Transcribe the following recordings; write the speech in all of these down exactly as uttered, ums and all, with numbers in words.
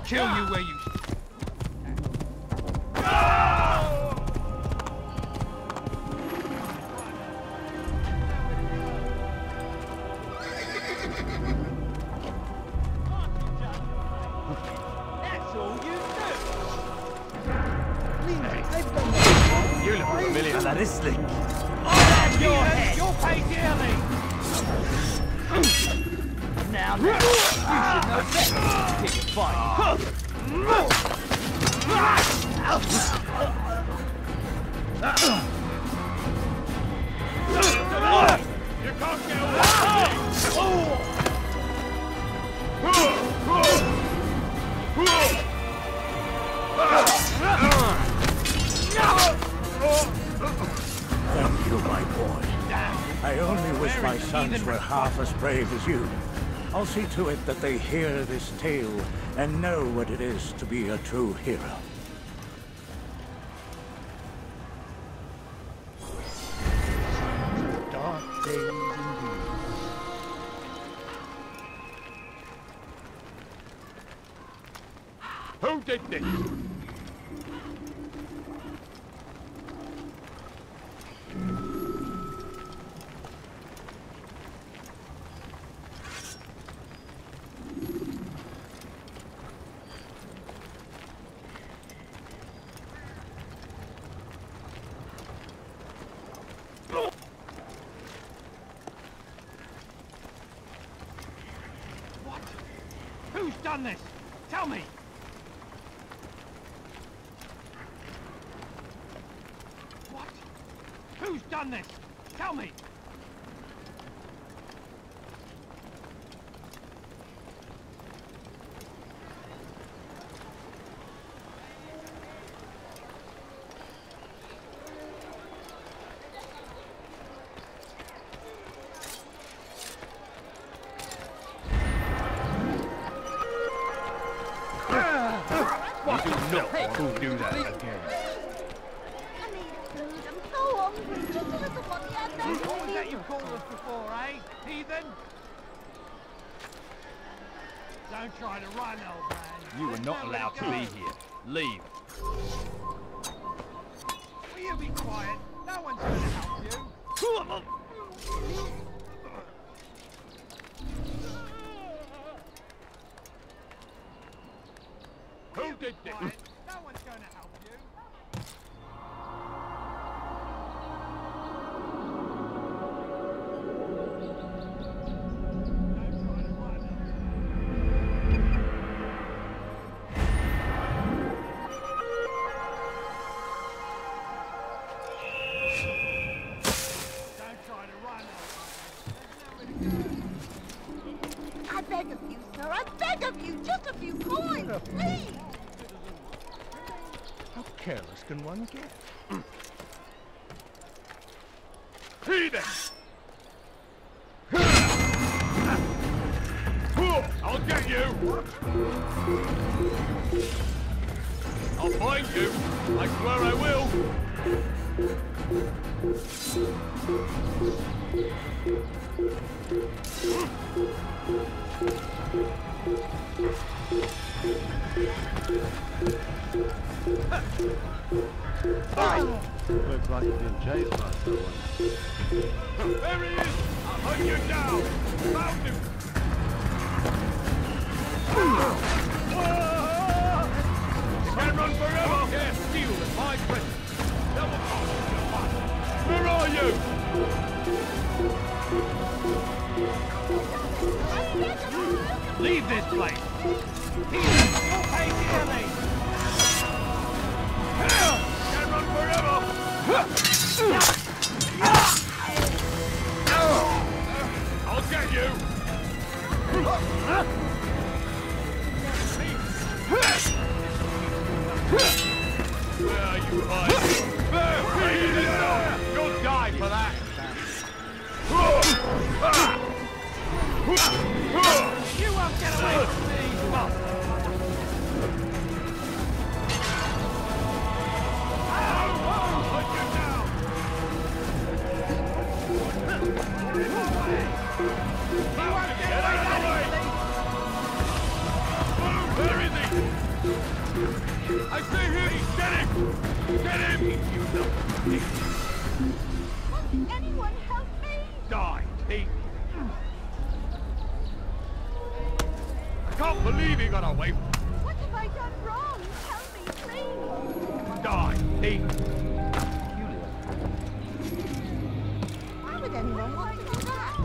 kill you where you... That's all you do. You look familiar. That is slick. That's your head. You'll pay dearly. Now, now, you should know better. Keep fighting. You can't get away from Thank you, my boy. I only wish my sons were half as brave as you. I'll see to it that they hear this tale and know what it is to be a true hero. dark days indeed. Who did this? Who's done this? Tell me! What? Who's done this? Tell me! You do not want to do that again. I need food. I'm so hungry. Just a little money and no What was that you called us before, eh? Heathen? Don't try to run, old man. You are not allowed to be here. Leave. Will you be quiet? No one's going to help you. Who did this? Quiet. No one's going to help you. Don't try to run. Don't try to run. I beg of you, sir. I beg of you. Just a few coins, please. How careless can one get? Heathen! I'll get you! I'll find you! I swear I will! Looks like you've been chased by someone. There he is! I'll hunt you down! Found him! Can't run forever! Can't steal with my presence! Double cross your mind! Where are you? Leave this place! Heathen, you'll pay dearly! Can't run forever! I'll get you! Where are you hiding? You'll die for that! You won't get away from me, bastard! Put you down! Where is he? Get him, you little pig! Won't anyone help me? Die, thief! I can't believe he got away with it! What have I done wrong? Tell me, please. Die, thief! Why would anyone want to do that?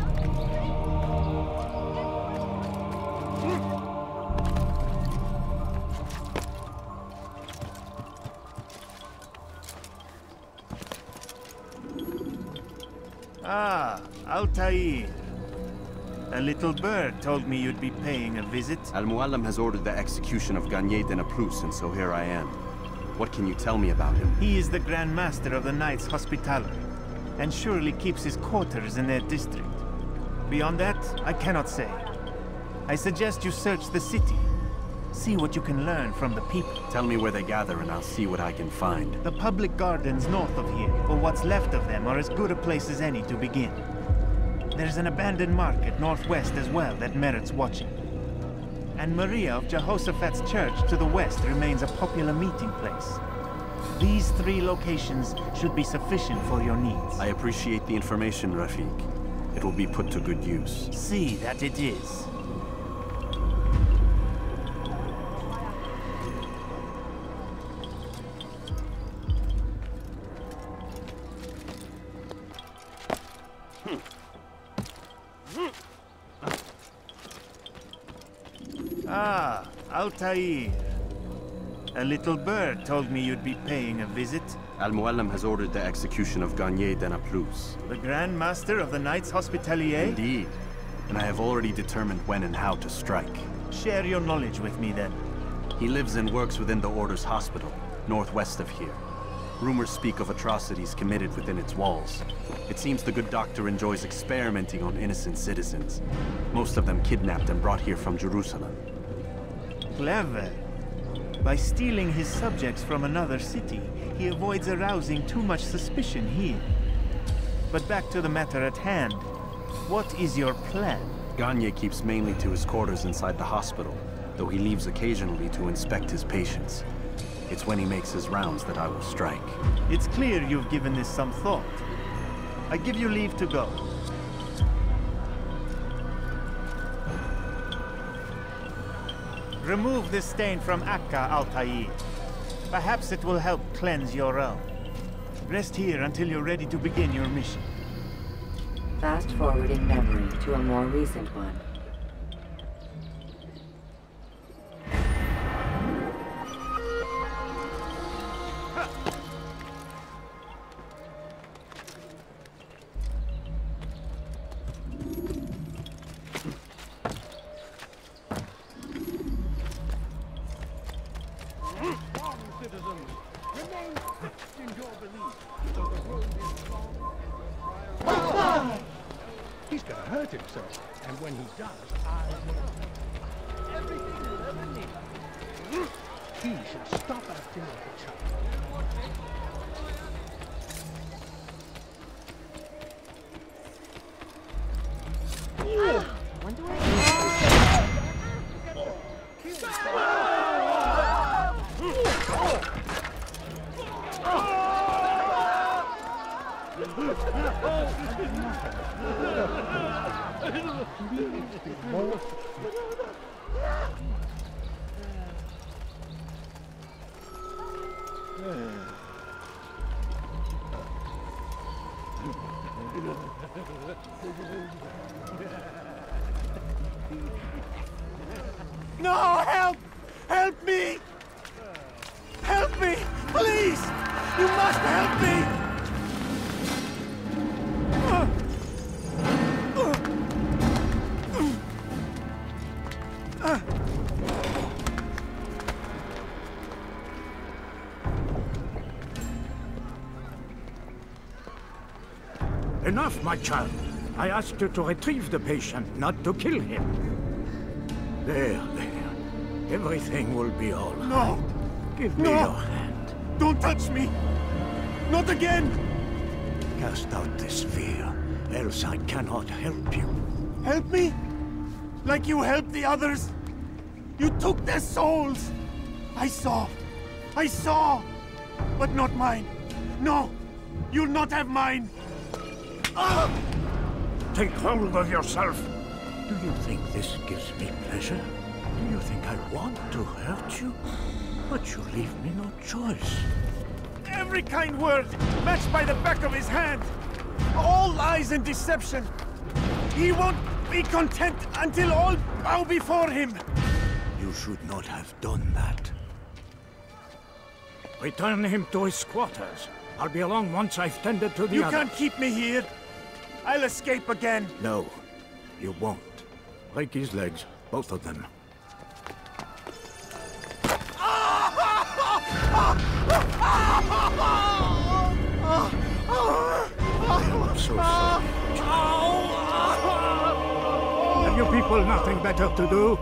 Ah, Altair. A little bird told me you'd be paying a visit. Al-Muallim has ordered the execution of Garnier de Naplouse, and so here I am. What can you tell me about him? He is the Grand Master of the Knights Hospitaller, and surely keeps his quarters in their district. Beyond that, I cannot say. I suggest you search the city. See what you can learn from the people. Tell me where they gather and I'll see what I can find. The public gardens north of here, or what's left of them, are as good a place as any to begin. There's an abandoned market northwest as well that merits watching. And Maria of Jehoshaphat's church to the west remains a popular meeting place. These three locations should be sufficient for your needs. I appreciate the information, Rafiq. It will be put to good use. See that it is. Ah, Altair. A little bird told me you'd be paying a visit. Al-Muallim has ordered the execution of Garnier de Naplouse. The Grand Master of the Knights Hospitalier? Indeed. And I have already determined when and how to strike. Share your knowledge with me then. He lives and works within the Order's hospital, northwest of here. Rumors speak of atrocities committed within its walls. It seems the good doctor enjoys experimenting on innocent citizens. Most of them kidnapped and brought here from Jerusalem. Clever. By stealing his subjects from another city, he avoids arousing too much suspicion here. But back to the matter at hand. What is your plan? Garnier keeps mainly to his quarters inside the hospital, though he leaves occasionally to inspect his patients. It's when he makes his rounds that I will strike. It's clear you've given this some thought. I give you leave to go. Remove this stain from Akka, Altair. Perhaps it will help cleanse your own. Rest here until you're ready to begin your mission. Fast forwarding memory to a more recent one. He's gonna hurt himself, and when he does, I will. Everything he'll ever need. He should stop acting like a child. When do I... No, help! Help me! Help me! Please! You must help me! Enough, my child. I asked you to retrieve the patient, not to kill him. There, there. Everything will be all right. No! Give me No! your hand. Don't touch me! Not again! Cast out this fear, else I cannot help you. Help me? Like you helped the others? You took their souls! I saw! I saw! but not mine. No, you'll not have mine. Ah! Take hold of yourself. Do you think this gives me pleasure? Do you think I want to hurt you? But you leave me no choice. Every kind word matched by the back of his hand. All lies and deception. He won't be content until all bow before him. You should not have done that. Return him to his quarters. I'll be along once I've tended to the You other. can't keep me here. I'll escape again. No, you won't. Break his legs, both of them. I'm so sorry. Have you people nothing better to do?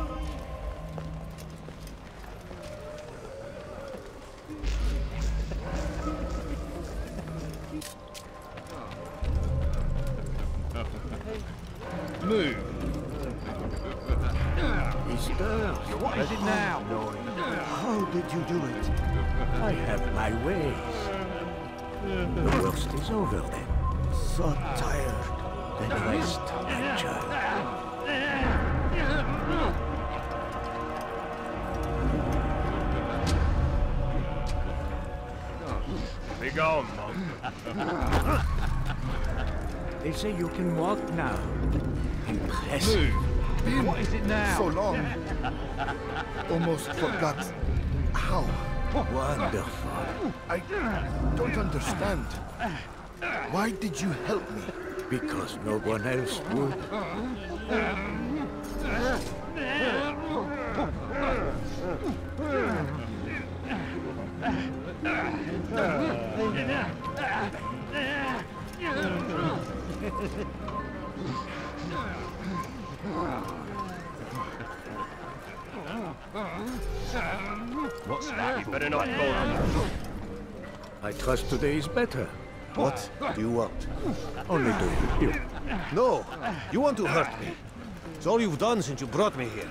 Move. He stirs. What is it now? How did you do it? I have my ways. The worst is over then. So tired. Then rest, my child. Be gone, monk. They say you can walk now. Impressive. Move. What is it now? So long. Almost forgot how. Wonderful. I don't understand. Why did you help me? Because no one else would. What's that? You better not go on. I trust today is better. What do you want? Only do you. No, you want to hurt me. It's all you've done since you brought me here.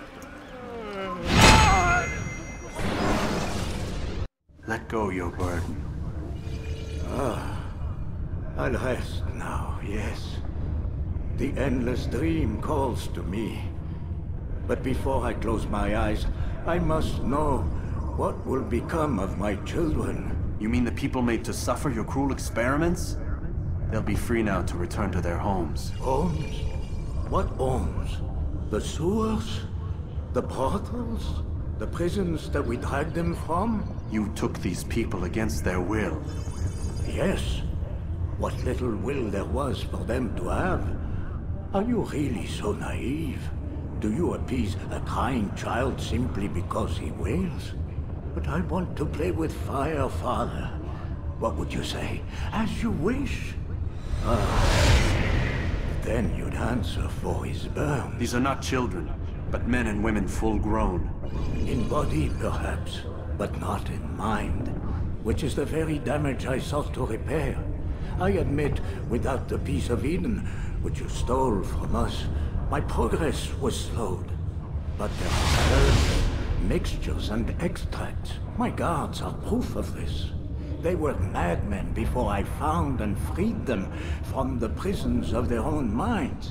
Let go your burden. Ah, I'll rest now, yes. The endless dream calls to me. But before I close my eyes, I must know what will become of my children. You mean the people made to suffer your cruel experiments? They'll be free now to return to their homes. Homes? What homes? The sewers? The brothels? The prisons that we dragged them from? You took these people against their will. Yes. What little will there was for them to have. Are you really so naive? Do you appease a crying child simply because he wails? But I want to play with fire, Father. What would you say? As you wish. Ah. Then you'd answer for his burn. These are not children, but men and women full grown. In body, perhaps, but not in mind. Which is the very damage I sought to repair. I admit, without the piece of Eden, which you stole from us, my progress was slowed. But there are herbs, mixtures, and extracts. My guards are proof of this. They were madmen before I found and freed them from the prisons of their own minds.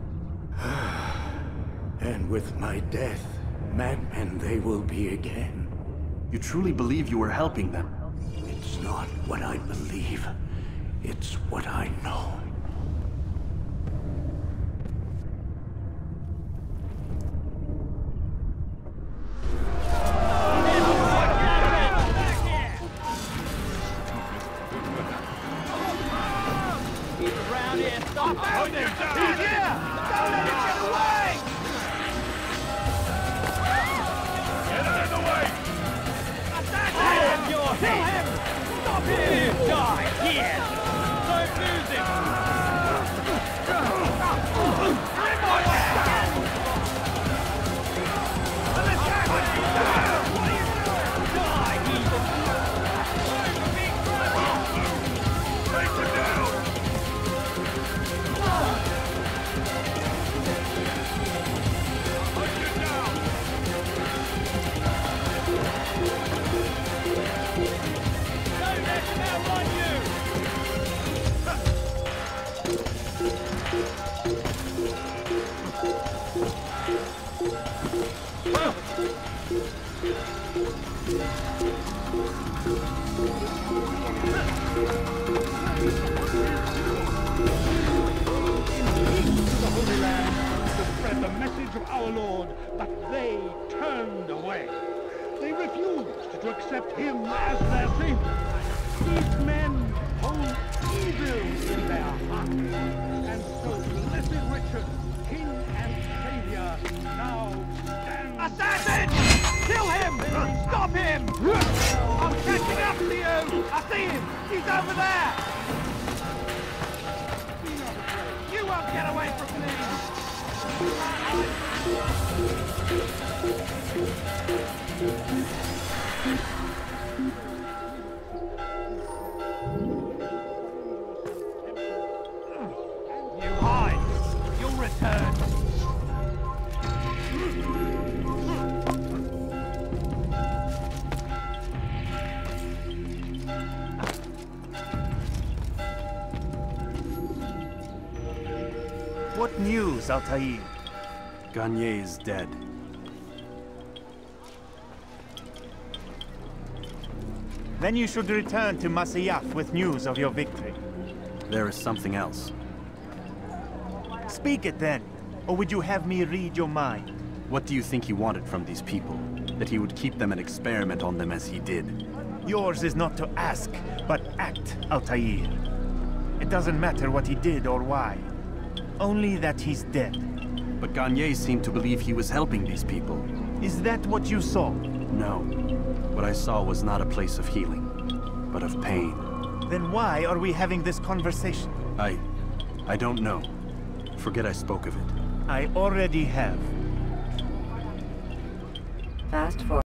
And with my death, madmen they will be again. You truly believe you were helping them? It's not what I believe. It's what I know. Die here! Don't lose him! spread the message of our Lord, but they turned away. They refused to accept him as their savior. These men hold evil in their hearts. And so blessed Richard, king and savior, now stands... Assassin! Kill him! Stop him! I'm catching up to you! I see him! He's over there! Be not afraid. You won't get away from me! You hide! You'll return! What news, Altair? Garnier is dead. Then you should return to Masyaf with news of your victory. There is something else. Speak it then, or would you have me read your mind? What do you think he wanted from these people? That he would keep them and experiment on them as he did? Yours is not to ask, but act, Altair. It doesn't matter what he did or why. Only that he's dead. But Garnier seemed to believe he was helping these people. Is that what you saw? No. What I saw was not a place of healing, but of pain. Then why are we having this conversation? I... I don't know. Forget I spoke of it. I already have. Fast forward.